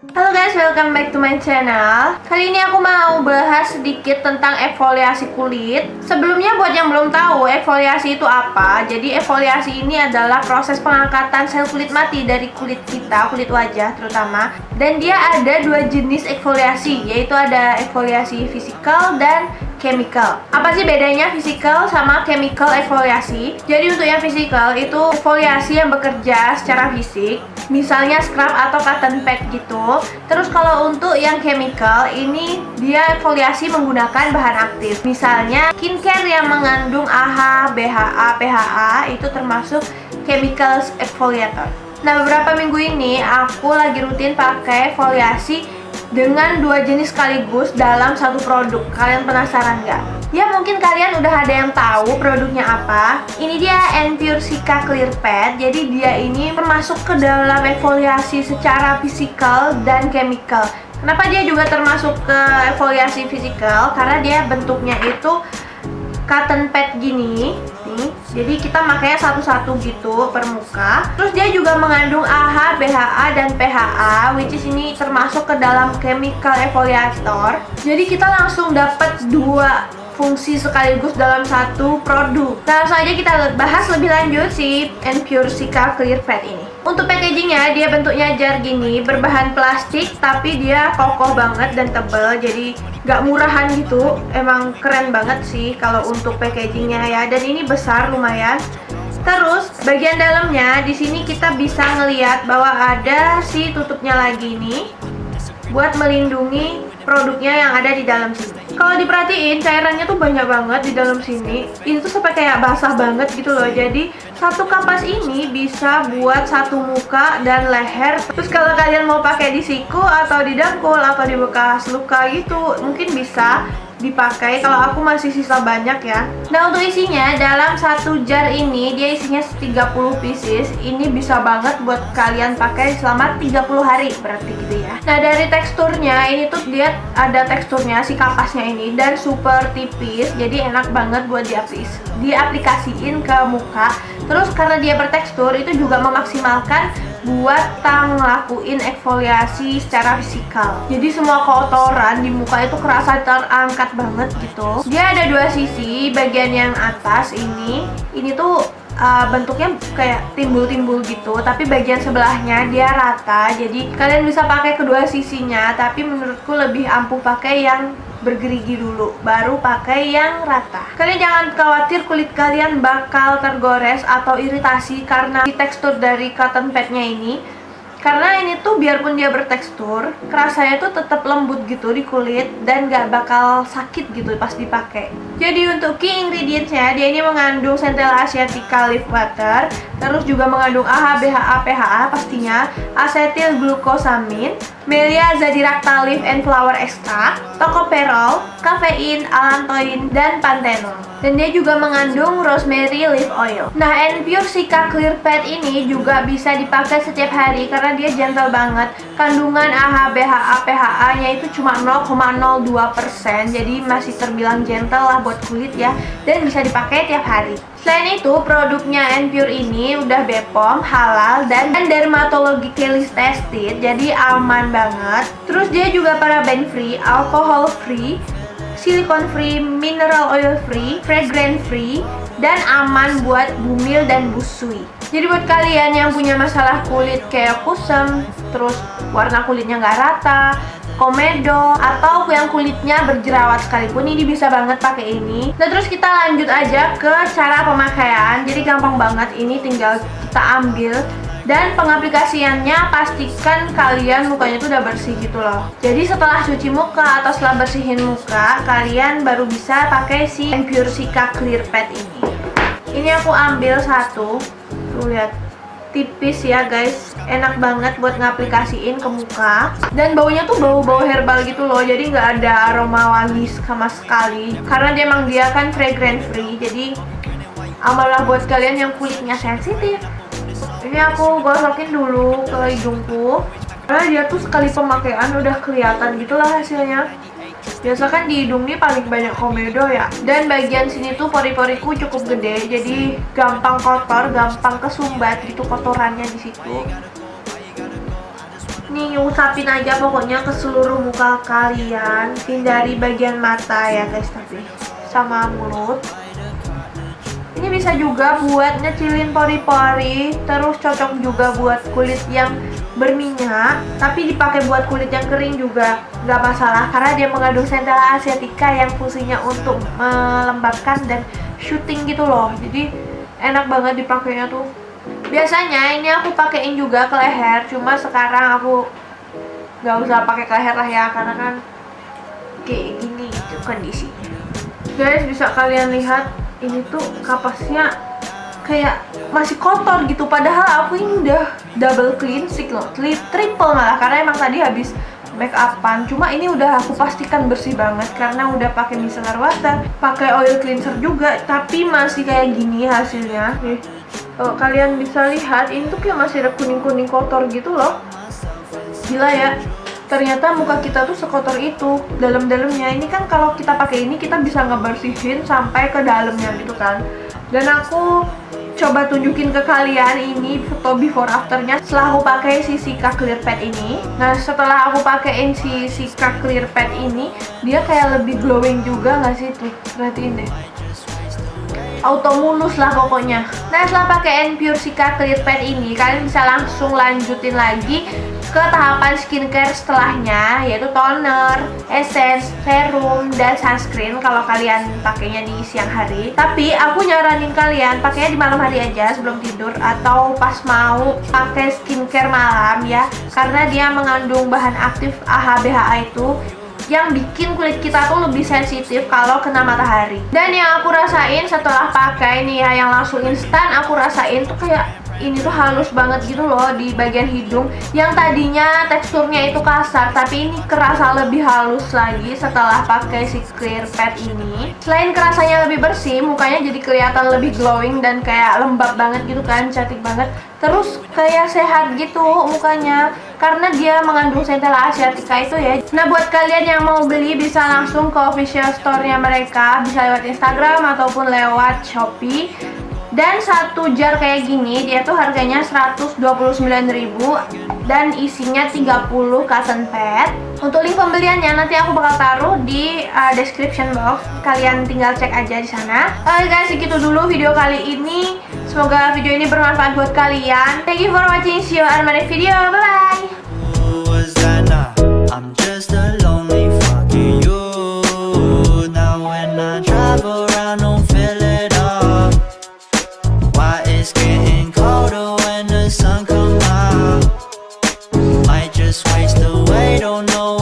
Halo guys, welcome back to my channel. Kali ini aku mau bahas sedikit tentang eksfoliasi kulit. Sebelumnya buat yang belum tahu eksfoliasi itu apa, jadi eksfoliasi ini adalah proses pengangkatan sel kulit mati dari kulit kita, kulit wajah terutama. Dan dia ada dua jenis eksfoliasi, yaitu ada eksfoliasi fisikal dan chemical. Apa sih bedanya physical sama chemical eksfoliasi? Jadi untuk yang physical itu eksfoliasi yang bekerja secara fisik, misalnya scrub atau cotton pad gitu. Terus kalau untuk yang chemical ini dia eksfoliasi menggunakan bahan aktif. Misalnya skincare yang mengandung AHA, BHA, PHA itu termasuk chemical exfoliator. Nah, beberapa minggu ini aku lagi rutin pakai eksfoliasi dengan dua jenis sekaligus dalam satu produk. Kalian penasaran nggak? Ya mungkin kalian udah ada yang tahu produknya apa. Ini dia Enpure Cica Clear Pad. Jadi dia ini termasuk ke dalam eksfoliasi secara fisikal dan chemical. Kenapa dia juga termasuk ke eksfoliasi fisikal? Karena dia bentuknya itu cotton pad gini nih. Jadi kita makanya satu-satu gitu per muka. Terus dia juga mengandung AHA, BHA, dan PHA, which is ini termasuk ke dalam chemical exfoliator. Jadi kita langsung dapat dua fungsi sekaligus dalam satu produk. Langsung aja kita bahas lebih lanjut si Enpure Cica Clear Pad ini. Untuk packagingnya dia bentuknya jar gini, berbahan plastik tapi dia kokoh banget dan tebal, jadi gak murahan gitu. Emang keren banget sih kalau untuk packagingnya ya. Dan ini besar lumayan. Terus bagian dalamnya di sini kita bisa ngelihat bahwa ada si tutupnya lagi nih buat melindungi produknya yang ada di dalam sini. Kalau diperhatiin cairannya tuh banyak banget di dalam sini. Ini tuh sampai kayak basah banget gitu loh. Jadi satu kapas ini bisa buat satu muka dan leher. Terus kalau kalian mau pakai di siku atau di dengkul atau di bekas luka gitu, mungkin bisa dipakai. Kalau aku masih sisa banyak ya. Nah, untuk isinya dalam satu jar ini dia isinya 30 pieces. Ini bisa banget buat kalian pakai selama 30 hari berarti gitu ya. Nah, dari teksturnya ini tuh dia ada teksturnya si kapasnya ini dan super tipis. Jadi enak banget buat diaplikasiin ke muka. Terus karena dia bertekstur itu juga memaksimalkan buat ngelakuin eksfoliasi secara fisikal. Jadi semua kotoran di muka itu kerasa terangkat banget gitu. Dia ada dua sisi. Bagian yang atas ini tuh bentuknya kayak timbul-timbul gitu, tapi bagian sebelahnya dia rata. Jadi kalian bisa pakai kedua sisinya, tapi menurutku lebih ampuh pakai yang bergerigi dulu, baru pakai yang rata. Kalian jangan khawatir kulit kalian bakal tergores atau iritasi karena tekstur dari cotton padnya ini. Karena ini tuh biarpun dia bertekstur, rasanya tuh tetap lembut gitu di kulit dan gak bakal sakit gitu pas dipakai. Jadi untuk key ingredientsnya, dia ini mengandung Centella asiatica leaf butter, terus juga mengandung AHA, BHA, PHA pastinya, asetil glukosamin, Melia zadiracta leaf and flower extract, tocopherol, kafein, allantoin, dan panthenol. Dan dia juga mengandung rosemary leaf oil. Nah, Enpure Cica Clear Pad ini juga bisa dipakai setiap hari karena dia gentle banget. Kandungan AHA, BHA, PHA-nya itu cuma 0,02%, jadi masih terbilang gentle lah buat kulit ya. Dan bisa dipakai tiap hari. Selain itu, produknya Enpure ini udah BPOM, halal, dan dermatologically tested, jadi aman banget. Terus dia juga paraben free, alcohol free, silicone free, mineral oil free, fragrance free, dan aman buat bumil dan busui. Jadi buat kalian yang punya masalah kulit kayak kusam, terus warna kulitnya nggak rata, komedo, atau yang kulitnya berjerawat sekalipun, ini bisa banget pakai ini. Nah, terus kita lanjut aja ke cara pemakaian. Jadi gampang banget, ini tinggal kita ambil. Dan pengaplikasiannya pastikan kalian mukanya tuh udah bersih gitu loh. Jadi setelah cuci muka atau setelah bersihin muka, kalian baru bisa pakai si Enpure Cica Clear Pad ini. Ini aku ambil satu. Tuh lihat, tipis ya guys, enak banget buat ngaplikasiin ke muka. Dan baunya tuh bau-bau herbal gitu loh, jadi nggak ada aroma wangi sama sekali. Karena dia kan fragrance free, jadi aman lah buat kalian yang kulitnya sensitif. Ini aku gosokin dulu ke hidungku, karena dia tuh sekali pemakaian udah kelihatan gitulah hasilnya. Biasa kan di hidung nih paling banyak komedo ya. Dan bagian sini tuh pori-poriku cukup gede, jadi gampang kotor, gampang kesumbat gitu kotorannya di situ. Nih usapin aja pokoknya ke seluruh muka kalian. Hindari bagian mata ya guys, tapi sama mulut. Ini bisa juga buat ngecilin pori-pori, terus cocok juga buat kulit yang berminyak, tapi dipakai buat kulit yang kering juga nggak masalah karena dia mengandung Centella asiatica yang fungsinya untuk melembabkan dan shooting gitu loh. Jadi enak banget dipakainya tuh. Biasanya ini aku pakein juga ke leher, cuma sekarang aku nggak usah pakai ke leher lah ya, karena kan kayak gini itu kondisinya. Guys, bisa kalian lihat ini tuh kapasnya kayak masih kotor gitu, padahal aku ini udah double cleansing loh, triple malah, karena emang tadi habis make upan. Cuma ini udah aku pastikan bersih banget karena udah pakai micellar water, pakai oil cleanser juga, tapi masih kayak gini hasilnya. Nih, kalau kalian bisa lihat ini tuh kayak masih ada kuning-kuning kotor gitu loh. Gila ya, ternyata muka kita tuh sekotor itu dalam-dalamnya. Ini kan kalau kita pakai ini kita bisa ngebersihin sampai ke dalamnya gitu kan. Dan aku coba tunjukin ke kalian ini foto before afternya setelah aku pakai si Cica Clear Pad ini. Nah, setelah aku pakein si Cica Clear Pad ini, dia kayak lebih glowing juga nggak sih tuh? Perhatiin deh, auto mulus lah pokoknya. Nah, setelah pakein Pure Cica Clear Pad ini, kalian bisa langsung lanjutin lagi ke tahapan skincare setelahnya, yaitu toner, essence, serum, dan sunscreen kalau kalian pakainya di siang hari. Tapi aku nyaranin kalian pakainya di malam hari aja sebelum tidur atau pas mau pakai skincare malam ya, karena dia mengandung bahan aktif AHA BHA itu yang bikin kulit kita tuh lebih sensitif kalau kena matahari. Dan yang aku rasain setelah pakai nih ya, yang langsung instan aku rasain tuh kayak ini tuh halus banget gitu loh di bagian hidung. Yang tadinya teksturnya itu kasar, tapi ini kerasa lebih halus lagi setelah pakai si Clear Pad ini. Selain kerasanya lebih bersih, mukanya jadi kelihatan lebih glowing dan kayak lembab banget gitu kan, cantik banget. Terus kayak sehat gitu mukanya karena dia mengandung Centella asiatica itu ya. Nah, buat kalian yang mau beli bisa langsung ke official store-nya mereka, bisa lewat Instagram ataupun lewat Shopee. Dan satu jar kayak gini dia tuh harganya 129.000 dan isinya 30 cotton pad. Untuk link pembeliannya nanti aku bakal taruh di description box. Kalian tinggal cek aja di sana. Oke guys, segitu dulu video kali ini. Semoga video ini bermanfaat buat kalian. Thank you for watching. See you on my next video. Bye bye. I'm just a lonely fucking you. Now when I drive around, don't feel it up. Why it's getting colder when the sun comes out? Might just waste away, don't know